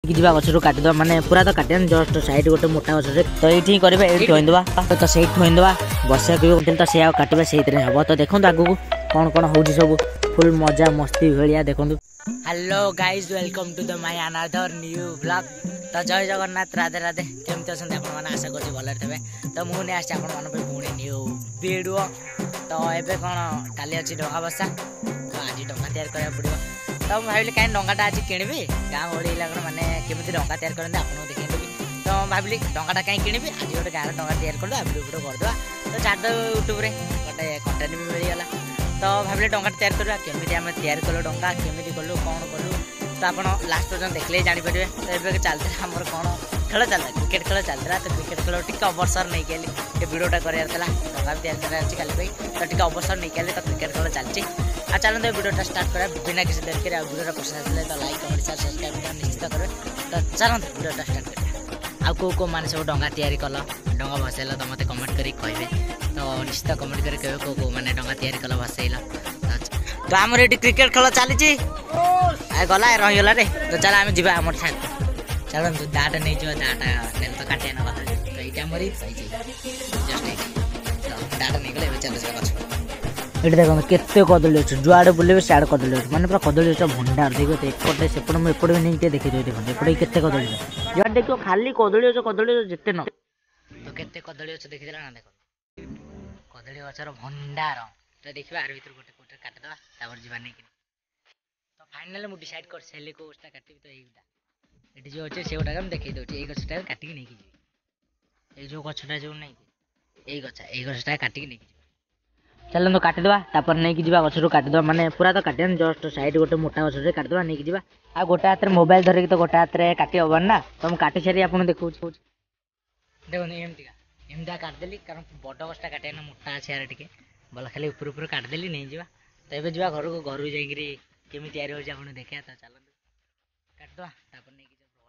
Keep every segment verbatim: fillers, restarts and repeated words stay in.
जा गचर काटिद माने पूरा तो काटे जस्ट साइड गोटे मोटा गचर तो ये करेंगे ये थोईदेवा तो से थोईदेवा बसा तो से काटे से हम तो देखो आगू कौन कौन हो सब फुल मजा मस्ती भाया देखो। Hello guys welcome to the my another new blog. तो जय जगन्नाथ राधे राधे केमती अच्छा आप आशा कर भले थे तो मुझे आसी पुणी न्यू वीडियो। तो ये कौन काली अच्छी डंगा बसा तो आज डंगा तैयार करा पड़ो तो भाविली कहीं डंगाटा आज किणवी गाँ गहली इलाका मैंने केमी डंगा तैयार करते आपको देखेदेवी तो भाविली डंगाटा कहीं किणवी आज गोटे गाँव डंगा तैयार कर वीडियो वीडियो करदे तो छाड़ यूट्यूब में गोटे कंटेंट भी मिलगला तो भाविले डंगा तैयार करवा केमी आम तैयार कलु डंगा केमी कलु कौन कलु तो आप लास्ट पर्यटन देखले जानीपारे। तो ये चलता आम कौन खेल चलता क्रिकेट खेल चलता तो क्रिकेट खेल टी अवसर नहीं कल ये वीडियोटा करार डंगा तैयार कर कल तो टी अवसर नहीं कल तो क्रिकेट खेल चलती आ चलते वीडियोटा स्टार्ट करा बिना किसी देर के वीडियो पसंद आते तो लाइक कमेंट शेयर सब्सक्राइब निश्चित करें। तो चलते वीडियोटा स्टार्ट करा आ कौ कौ मैंने सब डंगा तैयारी कल डंगा भसैल तो मत कमेंट कर कहे तो निश्चित कमेंट कर कहे कौ कौ मैंने डंगा तैयारी कल भसैल। तो आम ये क्रिकेट खेल चली गला रहीगला रे तो चल आम जा आम चलते दाटा नहीं जो दाटा तो काटे ना कथा तो ये आम जस्ट दाटा नहीं गले चल ये देखो केते कदली अच्छे जुआड़े बुले सियाड़े कदली अच्छे मैंने पूरा कदली गछ भंडार देखो एपटे सेपटे मुझे एपटे भी नहीं देखी देखो एपटे केते कदली जुआड़े देखो खाली कदली गछ कदली जिते न तो केते कदली गछ देखी ना देखो कदली गछर भंडार तो देखा आर भर गोटे गोटे काटिदेवा तापर जा नहीं तो फाइनाल मुझे डिसाइड कर सारे को गछटा काटि तो यहीटा ये जो अच्छे से गोटा देखी दूसरी ये गछटा काटिक नहीं ये जो गछटा जो नहीं ये गछ ये गछटा काटिक नहीं चलो तो काटिदेवा तापर नहीं जा गचर काटिदेवा माने पूरा तो काटे जस्ट साइड गोटे मोटा गचर काटिदेवा नहीं जा आ गोटे हाथ में मोबाइल धरिक तो गोटे हाथ में काटी हबार ना तो मुझे काटी सारी आपको देखो देखो एमतीका एमती काटिदेली कारण बड़ गछटा काटे ना मोटा अच्छे यार टे भल खाली ऊपर ऊपर काटिदेली नहीं जा तो ये जा घर को घर जाकि केमी तैयारी हो देखा तो चलो काटिदेवा नहीं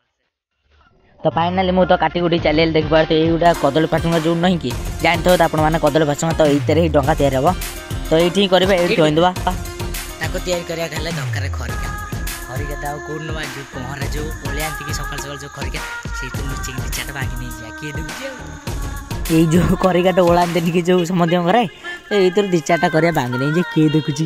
तो फाइनाली मुझे तो काटी गुटी चल देख पार तो ये कदली पाचुंगा जो नहीं कि जानते हो आप कदली पाचुंगा तो ये डंगा तैयार हम तो ये करेंगे ये थोईदेवा तैयारी कराया दरकार खरिका खरिका तो कौन ना जो पहरा जो ओलिया आंटी सकाल सकाल जो खरिका से तो लुचिक दी चार्ट भागी नहीं जा किए देखुची ये जो खरिकाटा ओलाते टी जो समझ करे तो ये दी चार्टा कर भांगी नहीं जा किए देखुची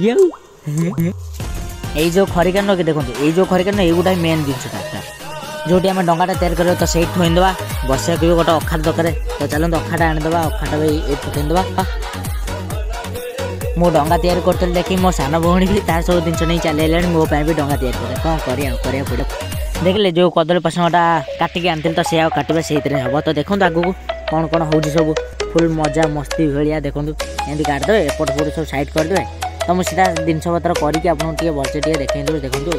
कि जो खरिका न देखो ये जो खरिका न ये गोटे मेन जिनसा जोटी आम डंगाटा तैयार कर तो से थोईदेवा बसा भी गोटे अखाट दरकार तो चलते अखाटा आनीदेवा अखाटा भी ये पकईदेवा मो डंगा तैयार करी देखी मो सान भौणी भी तार सब जिन नहीं चल मो भी डंगा तैयार करे कौन करा पड़ो देखले जो कदली पसंगटा काटिकी आनी तो से काटे से हम तो देखो आगू कौन कौन हो सब फुल मजा मस्ती भाया देखो एमती काटिदे एपट पट सब साइड करदे तो मुझे जिनस पतर करके आपको भलसे देखी देखो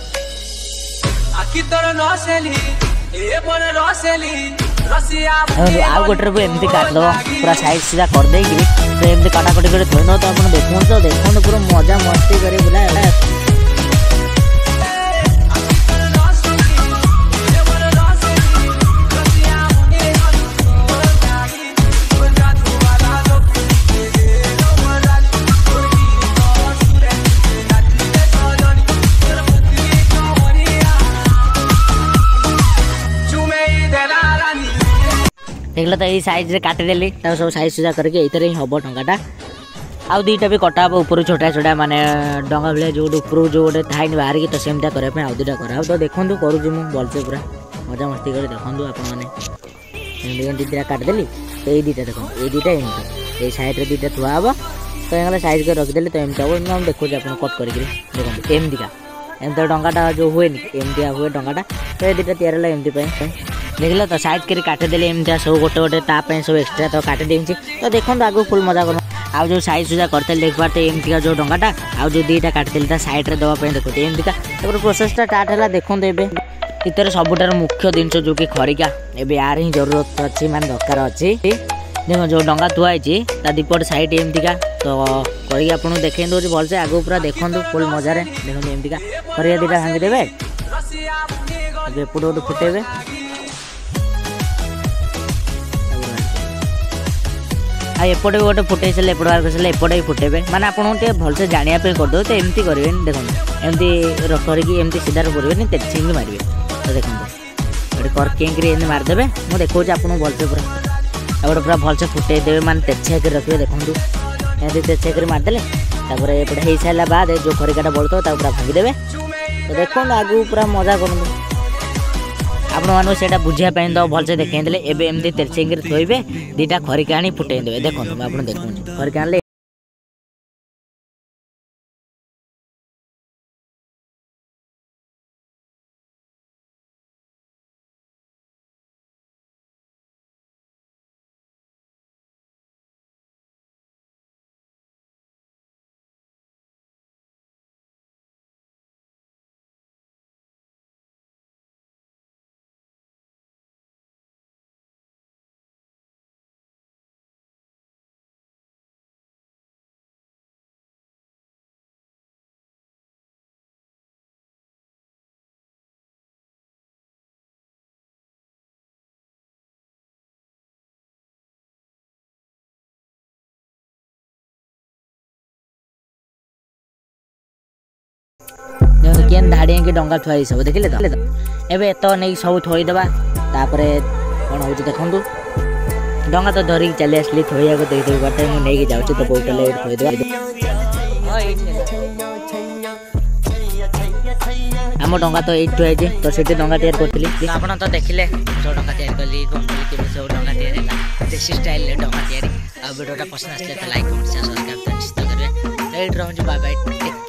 आउ गोटे एमती काटद पूरा साइड सीधा कर दे तो एमती काटाकटी कर थोड़ी न तो आप देखो तो देखो पूरा मजा मस्ती कर बुला देखल तो ये साइज रे काटिदेली सब साइज सुजा करके ये हम डंगाटा आउ दुईटा भी कटा ऊपर छोटा छोटा माने डंगा भाई जो ऊपर जो गोटे थाई बाहर की तो सेमती करने आउ दुटा कर तो देखो करुँच मुझे भलसे पूरा मजा मस्ती कर देखो आपने दुटा काटिदेली तो ये दुटा देखो ये दुटा एमती ये सैड्रे दुटा थुआ हम तो ये साइज कर रखिदेली तो एमती हम हम देखो आप कट कर देखो एमतीका एमती डंगाटा जो हुए एमती हुए डंगाटा तो ये दुटा तैयार है एमती देखल तो साइज कर काटिदेली एमती सब गोटे गोटे ताप सब एक्सट्रा तो काटिदे तो देखो आगे फुल मजा कर आउ जो साइज सुजा करते देख पारे एमतीका जो डंगाटा आउ जो दुईटा काटिदेली साइड में देवाई देखो एमतीका प्रोसेसटा स्टार्ट है देखो ये सबुठार मुख्य जिनस जो कि खरिका ए यार ही जरूरत अच्छी माने दरकार अच्छी देखो जो डंगा थुआई दीपट साइड एमतीका तो करके आपको देखे दूसरी भलसे आगे पूरा देखो फुल मजारे देखो एमतीका खरिका दुटा भांगीदेवे एपट गोटे फुटेबे आ एपटे गोटे फुटे सारे एपट बाहर कर एपटे भी फुटेबे माने आपको भलसे जानापी करदे तो एमती करेंगे देखो एमती करके एमती सीधार करेंगे तेजी मारे तो देखो ये करके मारिदेवे मुझे देखा आपको भलसे पूरा एपटे पूरा भलसे फुटे देवे मान तेछिया कर रखिए देखूँ एमती तेछिया कर मारिदेले तापर एपटे हो सारा बाद जो खरिकाटा बलुता पूरा भांगीदेवे तो देखो आगू पूरा मजा करूँ आपण मानू से बुझापी तो भलसे देखते एवं एमती तेछिया थोबे दीटा खरिका आनी फुटे देवे देखो आप देखूँ खरिका आने केन धाड़िया के डंगा थुआई सब देखिले तो एबे तो नहीं सब थोईदेबा तापर कौन हो देखूँ डंगा तो धरिक चली आसली थोड़ा को दे देवी बाटे मुझे नहीं जाऊँ तो बोतल थोईदेबा आम डंगा तो ये थुआई तो सीट डंगा तैयार करी आप तो देखिले जो डंगा तैयार कली सब डंगा तैयार देसी स्टाइल डंगा तैयारी वीडियोटा पसंद आसले तो लाइक कमेंट शेयर सब्सक्राइब निश्चित करेंगे। Bye bye.